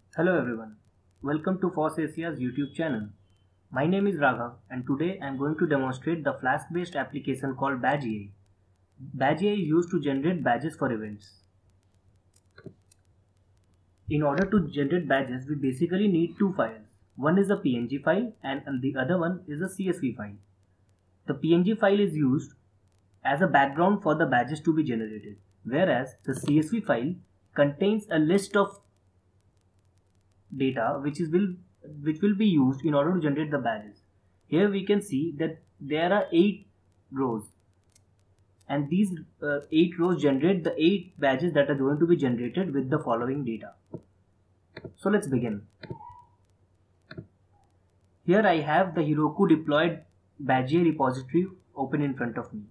Hello everyone, welcome to FOSS Asia's YouTube channel. My name is Raghav and today I am going to demonstrate the Flask-based application called Badge AI. Badge AI is used to generate badges for events. In order to generate badges, we basically need two files. One is a PNG file and the other one is a CSV file. The PNG file is used as a background for the badges to be generated, whereas the CSV file contains a list of data which will be used in order to generate the badges. Here we can see that there are 8 rows and these 8 rows generate the 8 badges that are going to be generated with the following data. So let's begin. Here I have the Heroku deployed Badge AI repository open in front of me.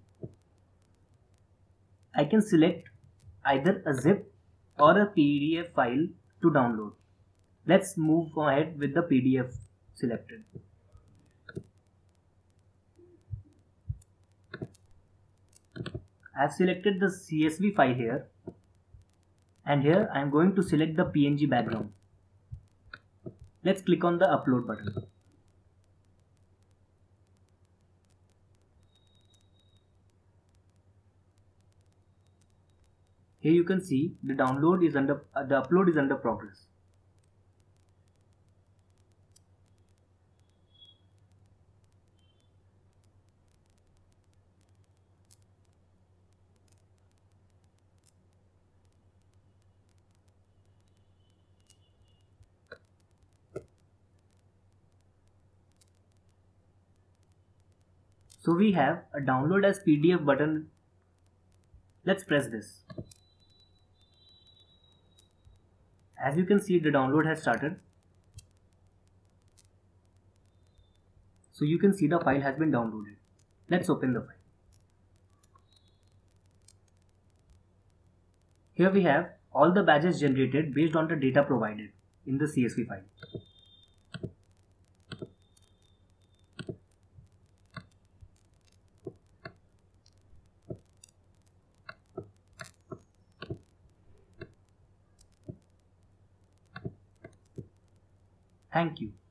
I can select either a zip or a PDF file to download. Let's move ahead with the PDF selected. I have selected the CSV file here and here I am going to select the PNG background. Let's click on the upload button. Here you can see the upload is under progress. So we have a download as PDF button. Let's press this. As you can see, the download has started. So you can see the file has been downloaded. Let's open the file. Here we have all the badges generated based on the data provided in the CSV file. Thank you.